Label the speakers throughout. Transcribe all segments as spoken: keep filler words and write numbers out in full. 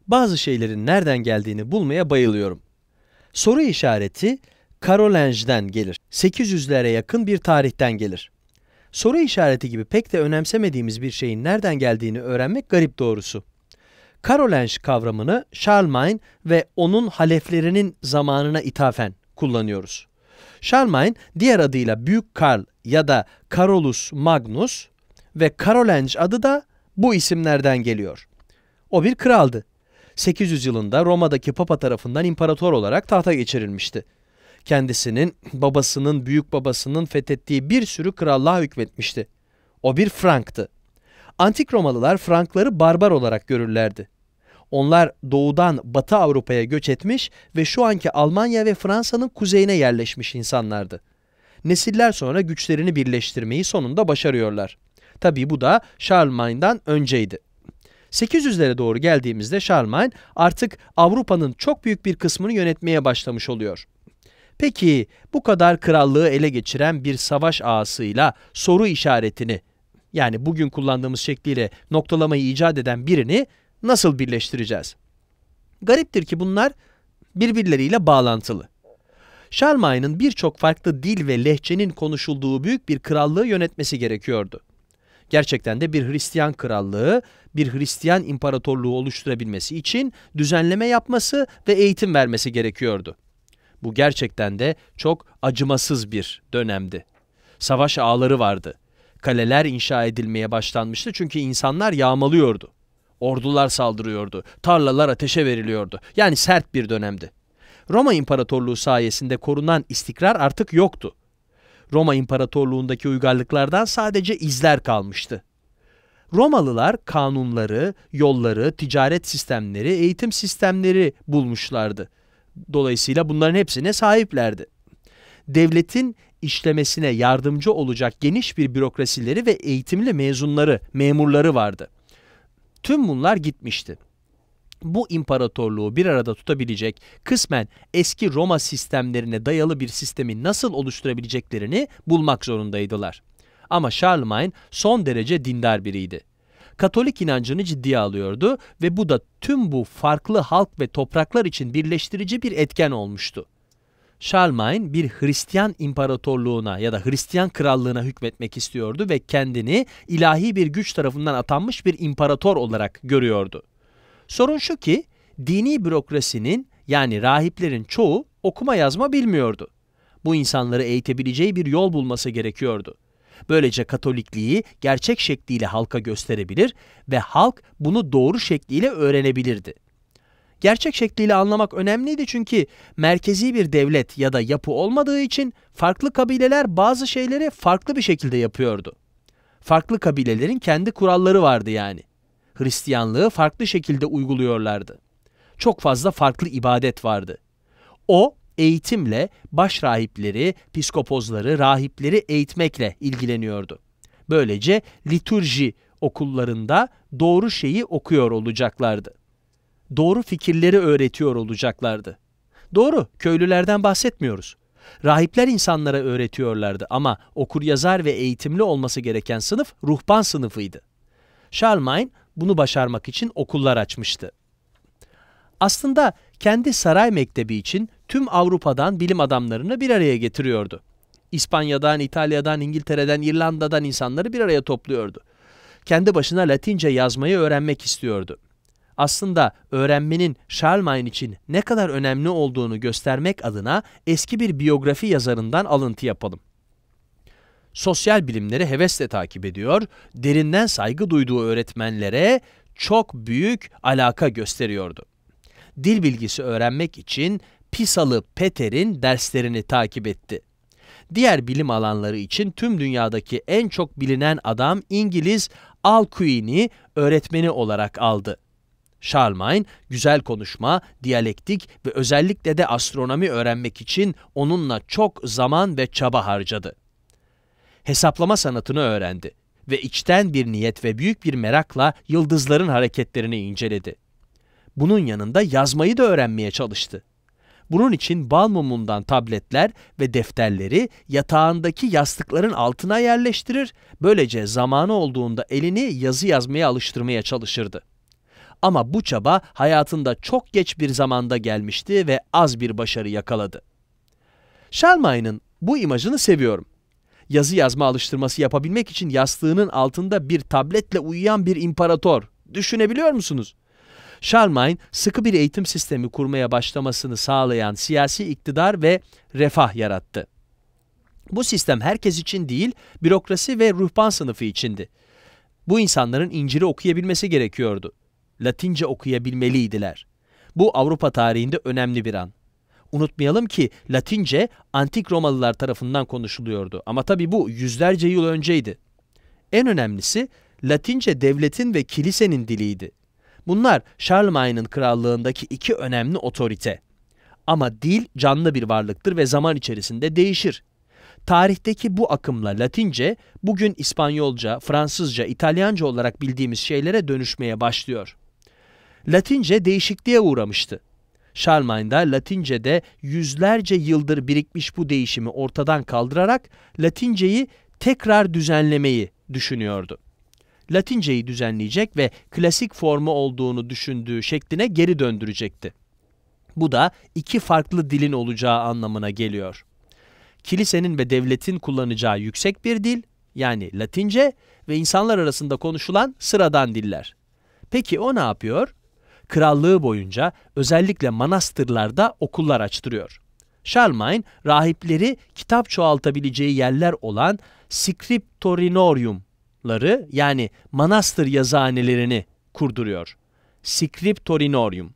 Speaker 1: Bazı şeylerin nereden geldiğini bulmaya bayılıyorum. Soru işareti Karolinge'den gelir. sekiz yüzlere yakın bir tarihten gelir. Soru işareti gibi pek de önemsemediğimiz bir şeyin nereden geldiğini öğrenmek garip doğrusu. Karolinge kavramını Charlemagne ve onun haleflerinin zamanına ithafen kullanıyoruz. Charlemagne, diğer adıyla Büyük Karl ya da Carolus Magnus ve Karolinge adı da bu isimlerden geliyor. O bir kraldı. sekiz yüz yılında Roma'daki Papa tarafından imparator olarak tahta geçirilmişti. Kendisinin, babasının, büyük babasının fethettiği bir sürü krallığa hükmetmişti. O bir Franktı. Antik Romalılar Frankları barbar olarak görürlerdi. Onlar doğudan Batı Avrupa'ya göç etmiş ve şu anki Almanya ve Fransa'nın kuzeyine yerleşmiş insanlardı. Nesiller sonra güçlerini birleştirmeyi sonunda başarıyorlar. Tabii bu da Charlemagne'dan önceydi. sekiz yüzlere doğru geldiğimizde Charlemagne artık Avrupa'nın çok büyük bir kısmını yönetmeye başlamış oluyor. Peki bu kadar krallığı ele geçiren bir savaş ağasıyla soru işaretini, yani bugün kullandığımız şekliyle noktalamayı icat eden birini nasıl birleştireceğiz? Gariptir ki bunlar birbirleriyle bağlantılı. Charlemagne'ın birçok farklı dil ve lehçenin konuşulduğu büyük bir krallığı yönetmesi gerekiyordu. Gerçekten de bir Hristiyan krallığı, bir Hristiyan imparatorluğu oluşturabilmesi için düzenleme yapması ve eğitim vermesi gerekiyordu. Bu gerçekten de çok acımasız bir dönemdi. Savaş ağları vardı. Kaleler inşa edilmeye başlanmıştı çünkü insanlar yağmalıyordu. Ordular saldırıyordu, tarlalar ateşe veriliyordu. Yani sert bir dönemdi. Roma İmparatorluğu sayesinde korunan istikrar artık yoktu. Roma İmparatorluğundaki uygarlıklardan sadece izler kalmıştı. Romalılar kanunları, yolları, ticaret sistemleri, eğitim sistemleri bulmuşlardı. Dolayısıyla bunların hepsine sahiplerdi. Devletin işlemesine yardımcı olacak geniş bir bürokrasileri ve eğitimli mezunları, memurları vardı. Tüm bunlar gitmişti. Bu imparatorluğu bir arada tutabilecek, kısmen eski Roma sistemlerine dayalı bir sistemi nasıl oluşturabileceklerini bulmak zorundaydılar. Ama Charlemagne son derece dindar biriydi. Katolik inancını ciddiye alıyordu ve bu da tüm bu farklı halk ve topraklar için birleştirici bir etken olmuştu. Charlemagne bir Hristiyan imparatorluğuna ya da Hristiyan krallığına hükmetmek istiyordu ve kendini ilahi bir güç tarafından atanmış bir imparator olarak görüyordu. Sorun şu ki, dini bürokrasinin yani rahiplerin çoğu okuma yazma bilmiyordu. Bu insanları eğitebileceği bir yol bulması gerekiyordu. Böylece Katolikliği gerçek şekliyle halka gösterebilir ve halk bunu doğru şekliyle öğrenebilirdi. Gerçek şekliyle anlamak önemliydi çünkü merkezi bir devlet ya da yapı olmadığı için farklı kabileler bazı şeyleri farklı bir şekilde yapıyordu. Farklı kabilelerin kendi kuralları vardı yani. Hristiyanlığı farklı şekilde uyguluyorlardı. Çok fazla farklı ibadet vardı. O, eğitimle baş rahipleri, piskopozları, rahipleri eğitmekle ilgileniyordu. Böylece liturji okullarında doğru şeyi okuyor olacaklardı. Doğru fikirleri öğretiyor olacaklardı. Doğru, köylülerden bahsetmiyoruz. Rahipler insanlara öğretiyorlardı ama okuryazar ve eğitimli olması gereken sınıf ruhban sınıfıydı. Charlemagne bunu başarmak için okullar açmıştı. Aslında kendi saray mektebi için tüm Avrupa'dan bilim adamlarını bir araya getiriyordu. İspanya'dan, İtalya'dan, İngiltere'den, İrlanda'dan insanları bir araya topluyordu. Kendi başına Latince yazmayı öğrenmek istiyordu. Aslında öğrenmenin Charlemagne için ne kadar önemli olduğunu göstermek adına eski bir biyografi yazarından alıntı yapalım. Sosyal bilimleri hevesle takip ediyor, derinden saygı duyduğu öğretmenlere çok büyük alaka gösteriyordu. Dil bilgisi öğrenmek için Pisalı Peter'in derslerini takip etti. Diğer bilim alanları için tüm dünyadaki en çok bilinen adam İngiliz Alcuin'i öğretmeni olarak aldı. Charlemagne, güzel konuşma, diyalektik ve özellikle de astronomi öğrenmek için onunla çok zaman ve çaba harcadı. Hesaplama sanatını öğrendi ve içten bir niyet ve büyük bir merakla yıldızların hareketlerini inceledi. Bunun yanında yazmayı da öğrenmeye çalıştı. Bunun için bal mumundan tabletler ve defterleri yatağındaki yastıkların altına yerleştirir, böylece zamanı olduğunda elini yazı yazmaya alıştırmaya çalışırdı. Ama bu çaba hayatında çok geç bir zamanda gelmişti ve az bir başarı yakaladı. Charlemagne'ın bu imajını seviyorum. Yazı yazma alıştırması yapabilmek için yastığının altında bir tabletle uyuyan bir imparator. Düşünebiliyor musunuz? Charlemagne, sıkı bir eğitim sistemi kurmaya başlamasını sağlayan siyasi iktidar ve refah yarattı. Bu sistem herkes için değil, bürokrasi ve ruhban sınıfı içindi. Bu insanların İncil'i okuyabilmesi gerekiyordu. Latince okuyabilmeliydiler. Bu Avrupa tarihinde önemli bir an. Unutmayalım ki Latince antik Romalılar tarafından konuşuluyordu ama tabii bu yüzlerce yıl önceydi. En önemlisi Latince devletin ve kilisenin diliydi. Bunlar Charlemagne'ın krallığındaki iki önemli otorite. Ama dil canlı bir varlıktır ve zaman içerisinde değişir. Tarihteki bu akımla Latince, bugün İspanyolca, Fransızca, İtalyanca olarak bildiğimiz şeylere dönüşmeye başlıyor. Latince değişikliğe uğramıştı. Charlemagne da Latince'de yüzlerce yıldır birikmiş bu değişimi ortadan kaldırarak Latince'yi tekrar düzenlemeyi düşünüyordu. Latince'yi düzenleyecek ve klasik formu olduğunu düşündüğü şekline geri döndürecekti. Bu da iki farklı dilin olacağı anlamına geliyor. Kilisenin ve devletin kullanacağı yüksek bir dil, yani Latince ve insanlar arasında konuşulan sıradan diller. Peki o ne yapıyor? Krallığı boyunca özellikle manastırlarda okullar açtırıyor. Charlemagne, rahipleri kitap çoğaltabileceği yerler olan scriptorinoriumları, yani manastır yazıhanelerini kurduruyor. Scriptorinorium.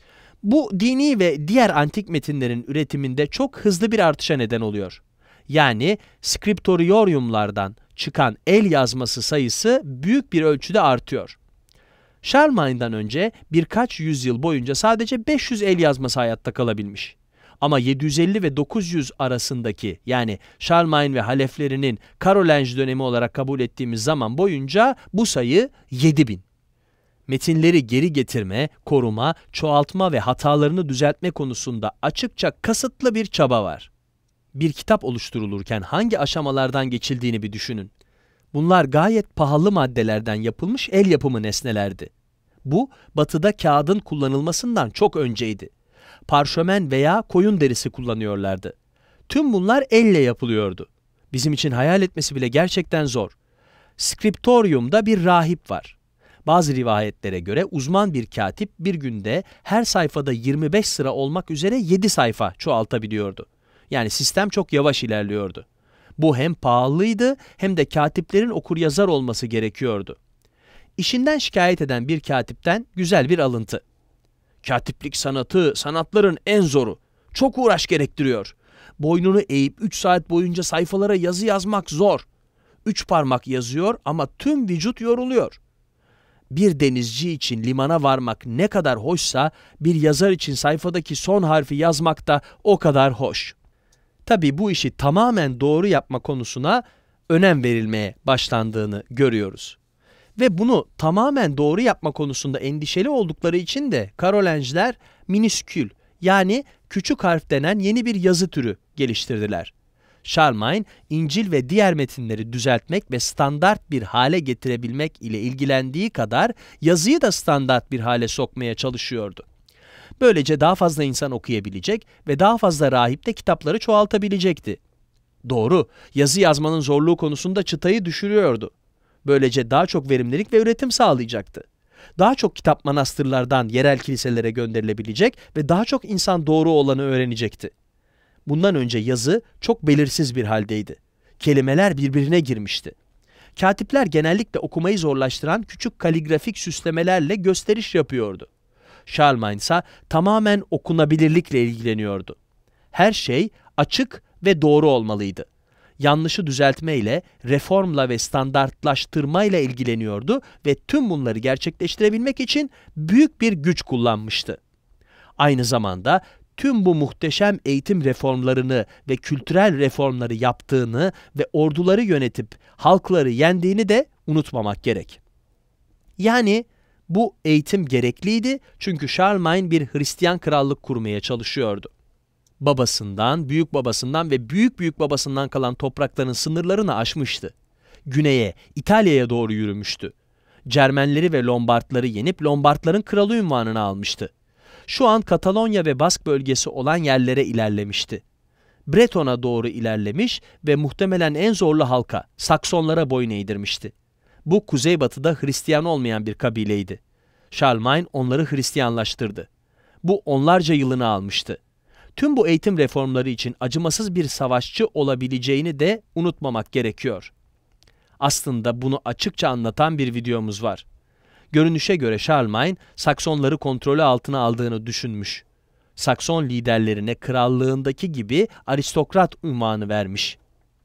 Speaker 1: Bu dini ve diğer antik metinlerin üretiminde çok hızlı bir artışa neden oluyor. Yani scriptoriumlardan çıkan el yazması sayısı büyük bir ölçüde artıyor. Charlemagne'dan önce birkaç yüzyıl boyunca sadece beş yüz el yazması hayatta kalabilmiş. Ama yedi yüz elli ve dokuz yüz arasındaki, yani Charlemagne ve haleflerinin Karolenge dönemi olarak kabul ettiğimiz zaman boyunca bu sayı yedi bin. Metinleri geri getirme, koruma, çoğaltma ve hatalarını düzeltme konusunda açıkça kasıtlı bir çaba var. Bir kitap oluşturulurken hangi aşamalardan geçildiğini bir düşünün. Bunlar gayet pahalı maddelerden yapılmış el yapımı nesnelerdi. Bu, Batı'da kağıdın kullanılmasından çok önceydi. Parşömen veya koyun derisi kullanıyorlardı. Tüm bunlar elle yapılıyordu. Bizim için hayal etmesi bile gerçekten zor. Scriptorium'da bir rahip var. Bazı rivayetlere göre uzman bir katip bir günde her sayfada yirmi beş sıra olmak üzere yedi sayfa çoğaltabiliyordu. Yani sistem çok yavaş ilerliyordu. Bu hem pahalıydı hem de katiplerin okuryazar olması gerekiyordu. İşinden şikayet eden bir katipten güzel bir alıntı. Katiplik sanatı sanatların en zoru. Çok uğraş gerektiriyor. Boynunu eğip üç saat boyunca sayfalara yazı yazmak zor. Üç parmak yazıyor ama tüm vücut yoruluyor. Bir denizci için limana varmak ne kadar hoşsa bir yazar için sayfadaki son harfi yazmak da o kadar hoş. Tabii bu işi tamamen doğru yapma konusuna önem verilmeye başlandığını görüyoruz. Ve bunu tamamen doğru yapma konusunda endişeli oldukları için de Karolenjler miniskül, yani küçük harf denen yeni bir yazı türü geliştirdiler. Charlemagne, İncil ve diğer metinleri düzeltmek ve standart bir hale getirebilmek ile ilgilendiği kadar yazıyı da standart bir hale sokmaya çalışıyordu. Böylece daha fazla insan okuyabilecek ve daha fazla rahip de kitapları çoğaltabilecekti. Doğru, yazı yazmanın zorluğu konusunda çıtayı düşürüyordu. Böylece daha çok verimlilik ve üretim sağlayacaktı. Daha çok kitap manastırlardan yerel kiliselere gönderilebilecek ve daha çok insan doğru olanı öğrenecekti. Bundan önce yazı çok belirsiz bir haldeydi. Kelimeler birbirine girmişti. Katipler genellikle okumayı zorlaştıran küçük kaligrafik süslemelerle gösteriş yapıyordu. Charlemagne ise tamamen okunabilirlikle ilgileniyordu. Her şey açık ve doğru olmalıydı. Yanlışı düzeltmeyle, reformla ve standartlaştırmayla ilgileniyordu ve tüm bunları gerçekleştirebilmek için büyük bir güç kullanmıştı. Aynı zamanda tüm bu muhteşem eğitim reformlarını ve kültürel reformları yaptığını ve orduları yönetip halkları yendiğini de unutmamak gerek. Yani bu eğitim gerekliydi çünkü Charlemagne bir Hristiyan krallık kurmaya çalışıyordu. Babasından, büyük babasından ve büyük büyük babasından kalan toprakların sınırlarını aşmıştı. Güneye, İtalya'ya doğru yürümüştü. Cermenleri ve Lombardları yenip Lombardların kralı unvanını almıştı. Şu an Katalonya ve Bask bölgesi olan yerlere ilerlemişti. Breton'a doğru ilerlemiş ve muhtemelen en zorlu halka, Saksonlara boyun eğdirmişti. Bu kuzeybatıda Hristiyan olmayan bir kabileydi. Charlemagne onları Hristiyanlaştırdı. Bu onlarca yılını almıştı. Tüm bu eğitim reformları için acımasız bir savaşçı olabileceğini de unutmamak gerekiyor. Aslında bunu açıkça anlatan bir videomuz var. Görünüşe göre Charlemagne, Saksonları kontrolü altına aldığını düşünmüş. Sakson liderlerine krallığındaki gibi aristokrat unvanı vermiş.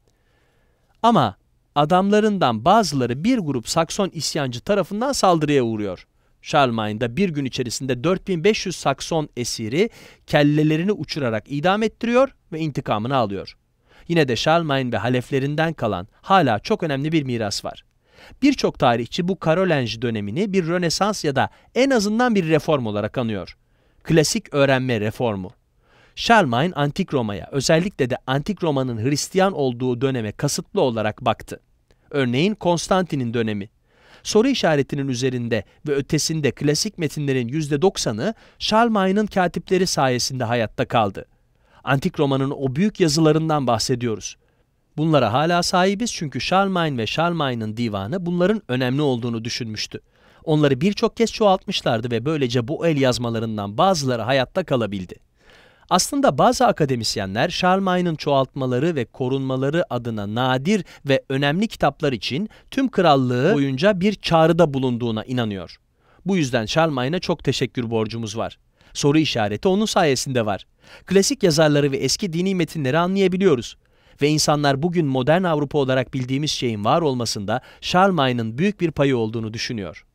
Speaker 1: Ama adamlarından bazıları bir grup Sakson isyancı tarafından saldırıya uğruyor. Charlemagne da bir gün içerisinde dört bin beş yüz Sakson esiri kellelerini uçurarak idam ettiriyor ve intikamını alıyor. Yine de Charlemagne ve haleflerinden kalan hala çok önemli bir miras var. Birçok tarihçi bu Karolinj dönemini bir Rönesans ya da en azından bir reform olarak anıyor. Klasik öğrenme reformu. Charlemagne Antik Roma'ya, özellikle de Antik Roma'nın Hristiyan olduğu döneme kasıtlı olarak baktı. Örneğin Konstantin'in dönemi. Soru işaretinin üzerinde ve ötesinde klasik metinlerin yüzde doksanı Charlemagne'ın katipleri sayesinde hayatta kaldı. Antik Roma'nın o büyük yazılarından bahsediyoruz. Bunlara hala sahibiz çünkü Charlemagne ve Charlemagne'ın divanı bunların önemli olduğunu düşünmüştü. Onları birçok kez çoğaltmışlardı ve böylece bu el yazmalarından bazıları hayatta kalabildi. Aslında bazı akademisyenler Charlemagne'ın çoğaltmaları ve korunmaları adına nadir ve önemli kitaplar için tüm krallığı boyunca bir çağrıda bulunduğuna inanıyor. Bu yüzden Charlemagne'a çok teşekkür borcumuz var. Soru işareti onun sayesinde var. Klasik yazarları ve eski dini metinleri anlayabiliyoruz. Ve insanlar bugün modern Avrupa olarak bildiğimiz şeyin var olmasında Charlemagne'ın büyük bir payı olduğunu düşünüyor.